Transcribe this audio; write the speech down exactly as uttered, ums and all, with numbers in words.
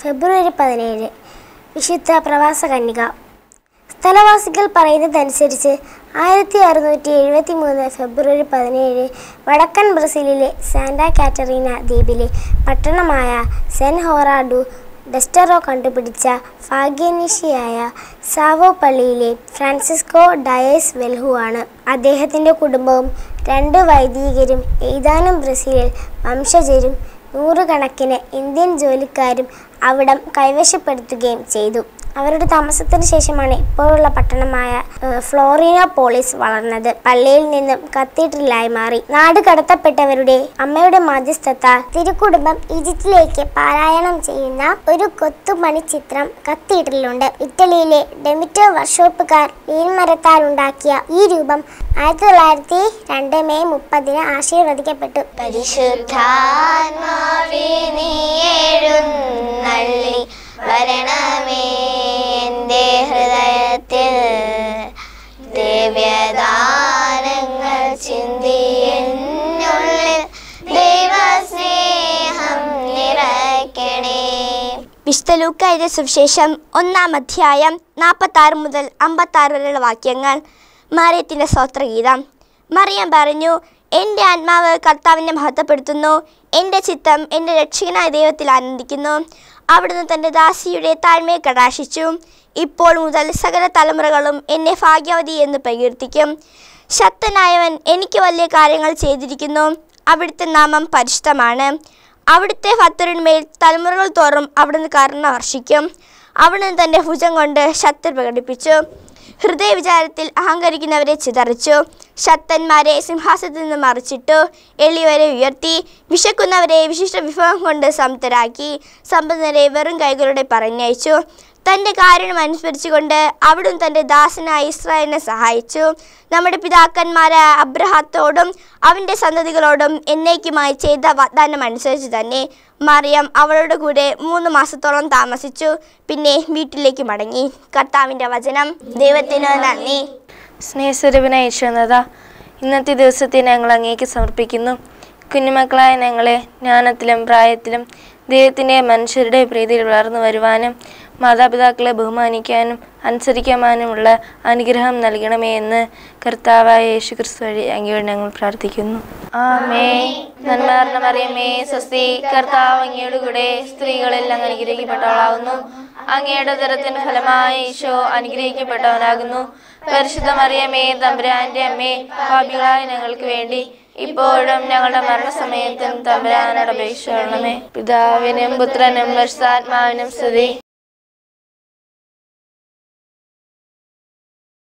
ഫെബ്രുവരി പതിനേഴ് വിശുദ്ധ പ്രവാസ കന്യക. സ്ഥലവാസികൾ പറയുന്നതനുസരിച്ച് ആയിരത്തി അറുന്നൂറ്റി എഴുപത്തി മൂന്ന് ഫെബ്രുവരി പതിനേഴ് വടക്കൻ ബ്രസീലിലെ സാന്റാ കാറ്ററീന ദ്വീപിലെ പട്ടണമായ സെൻ ഹോറ ഡു ഡെസ്റ്ററോ കണ്ടുപിടിച്ച ഭാഗ്യനിഷിയായ സാവോ പള്ളിയിലെ ഫ്രാൻസിസ്കോ ഡയസ് വെൽഹു ആണ്. അദ്ദേഹത്തിൻ്റെ കുടുംബവും രണ്ട് വൈദികരും ഏതാനും ബ്രസീലിൽ വംശജരും നൂറുകണക്കിന് ഇന്ത്യൻ ജോലിക്കാരും അവിടം കൈവശപ്പെടുത്തുകയും ചെയ്തു. അവരുടെ താമസത്തിന് ശേഷമാണ് ഇപ്പോഴുള്ള പട്ടണമായ ഫ്ലോറിനോപോളിസ് വളർന്നത്. പള്ളിയിൽ നിന്നും കത്തീഡ്രലായി മാറി. നാട് കടത്തപ്പെട്ടവരുടെ അമ്മയുടെ മാധ്യസ്ഥത്താൽ തിരുക്കുടുംബം ഈജിപ്തിലേക്ക് പാലായനം ചെയ്യുന്ന ഒരു കൊത്തുപണി ചിത്രം കത്തീഡ്രലുണ്ട്. ഇറ്റലിയിലെ ഡെമിറ്റോ വർക്ക്ഷോപ്പുകാർ നീൽമരത്താൽ ഉണ്ടാക്കിയ ഈ രൂപം ആയിരത്തി തൊള്ളായിരത്തി രണ്ട് മെയ് മുപ്പതിന് ആശീർവദിക്കപ്പെട്ടു. പരിശുദ്ധാത്മാവേ നീ എഴുന്നള്ളി വരണമേ എൻ്റെ ഹൃദയത്തിൽ, ദിവ്യദാനങ്ങൾ ചിന്തി എന്നുള്ളിൽ ദൈവസ്നേഹം നിറയ്ക്കണേ. വിശുദ്ധ ലൂക്കാ എഴുതിയ സുവിശേഷം ഒന്നാം അധ്യായം നാൽപ്പത്തി ആറ് മുതൽ അമ്പത്തി ആറ് വരെയുള്ള വാക്യങ്ങൾ. മറിയത്തിൻ്റെ സ്തോത്രഗീതം. മറിയം പറഞ്ഞു, എൻ്റെ ആത്മാവ് കർത്താവിനെ മഹത്വപ്പെടുത്തുന്നു, എൻ്റെ ചിത്തം എൻ്റെ രക്ഷകനായ ദൈവത്തിൽ ആനന്ദിക്കുന്നു. അവിടുന്ന് തൻ്റെ ദാസിയുടെ താഴ്മയെ കടാക്ഷിച്ചു. ഇപ്പോൾ മുതൽ സകല തലമുറകളും എന്നെ ഭാഗ്യവതി എന്ന് പ്രകീർത്തിക്കും. ശക്തനായവൻ എനിക്ക് വലിയ കാര്യങ്ങൾ ചെയ്തിരിക്കുന്നു. അവിടുത്തെ നാമം പരിശുദ്ധമാണ്. അവിടുത്തെ ഭക്തരിന്മേൽ തലമുറകൾ തോറും അവിടുന്ന് കരുണ വർഷിക്കും. അവിടുന്ന് തൻ്റെ ഭുജം കൊണ്ട് ശക്തി പ്രകടിപ്പിച്ചു. ഹൃദയവിചാരത്തിൽ അഹങ്കരിക്കുന്നവരെ ചിതറിച്ചു. ശക്തന്മാരെ സിംഹാസനത്തിൽ നിന്ന് മറിച്ചിട്ടു. എളിയവരെ ഉയർത്തി. വിശക്കുന്നവരെ വിശിഷ്ട വിഭവം കൊണ്ട് സംതൃപ്തരാക്കി. സമ്പന്നരെ വെറും കൈകളുടെ പറഞ്ഞയച്ചു. തൻ്റെ കാരുണ്യം അനുസ്മരിച്ചുകൊണ്ട് അവിടുന്ന് തൻ്റെ ദാസനായ ഇസ്രായേലിനെ സഹായിച്ചു. നമ്മുടെ പിതാക്കന്മാരായ അബ്രഹാത്തോടും അവൻ്റെ സന്തതികളോടും എന്നേക്കുമായി ചെയ്ത വാഗ്ദാനം അനുസരിച്ച് തന്നെ മറിയം അവളുടെ കൂടെ മൂന്ന് മാസത്തോളം താമസിച്ചു. പിന്നെ വീട്ടിലേക്ക് മടങ്ങി. കർത്താവിൻ്റെ വചനം. ദൈവത്തിന് നന്ദി. സ്നേഹസ്വരൂപനായ ഈശോനാഥ, ഇന്നത്തെ ദിവസത്തെ ഞങ്ങൾ അങ്ങേക്ക് സമർപ്പിക്കുന്നു. കുഞ്ഞുമക്കളായ ഞങ്ങളെ ജ്ഞാനത്തിലും പ്രായത്തിലും ദൈവത്തിൻ്റെ മനുഷ്യരുടെ പ്രീതിയിൽ വളർന്നു വരുവാനും മാതാപിതാക്കളെ ബഹുമാനിക്കാനും അനുസരിക്കാനുമുള്ള അനുഗ്രഹം നൽകണമേ എന്ന് കർത്താവായ യേശു ക്രിസ്തു വഴി അങ്ങയോട് ഞങ്ങൾ പ്രാർത്ഥിക്കുന്നു. ആമേൻ. നന്മ മറിയമേ സ്വസ്തി, കർത്താവ് അങ്ങയുടെ കൂടെ സ്ത്രീകളിൽ അങ്ങ് അനുഗ്രഹിക്കപ്പെട്ടവളാകുന്നു. അങ്ങയുടെ ഉദരത്തിൻ ഫലമായ ഈശോ അനുഗ്രഹിക്കപ്പെട്ടവനാകുന്നു. പരിശുദ്ധ മറിയമേ തമ്പുരാന്റെ അമ്മേ, പാപികളായ ഞങ്ങൾക്ക് വേണ്ടി ഇപ്പോഴും ഞങ്ങളുടെ മരണസമയത്തും തമ്പുരാനോട് അപേക്ഷിക്കണമേ. പിതാവിനും പുത്രനും പരിശുദ്ധാത്മാവിനും സ്തുതി.